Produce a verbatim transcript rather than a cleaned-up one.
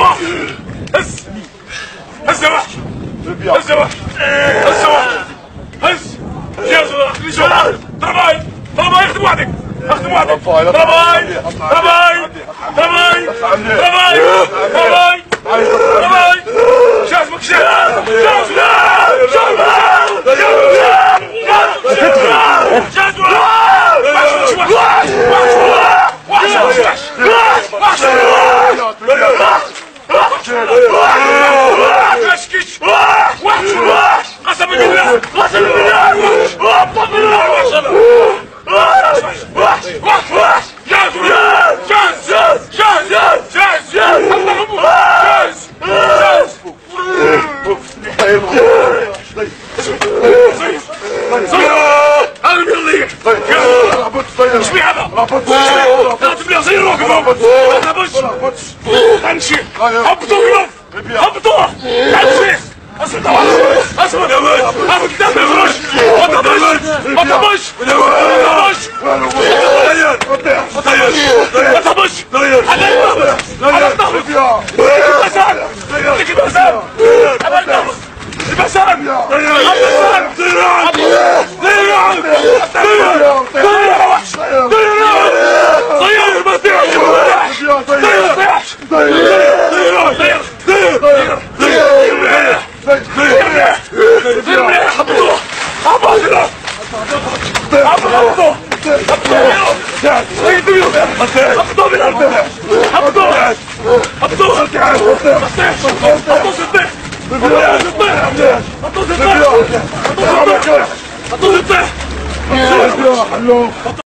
هز هز يا وحش هز يا وحش هز يا وحش هز جهز شباب طرباي طرباي اختم وحدك اختم وحدك طرباي طرباي طرباي طرباي طرباي طرباي جهز مك جهز جهز جهز جهز كشكش وحش وحش قسما بالله قسما بالله وحش وحش وحش وحش وحش جاهز جاهز جاهز جاهز جاهز جاهز جاهز هذا بيضيع ايش بيه هذا؟ لا تبليغ زي الروكب امشي هبطوا قلوب هبطوا امشي اصبر اصبر اصبر قدام الفرش ما تطبش ما تطبش ما تطبش على الظهر على الظهر البسان لك البسان على الظهر البسان البسان طيران طيران طيران وحش طيران طير ما تطيرش طير طيرش طير طير طير طير طير حبطوه حبطوه حبطوه حبطوه حبطوه بالارض حبطوه حبطوه حبطوه سطح حطوه سطح حطوه سطح حطوه سطح حطوه سطح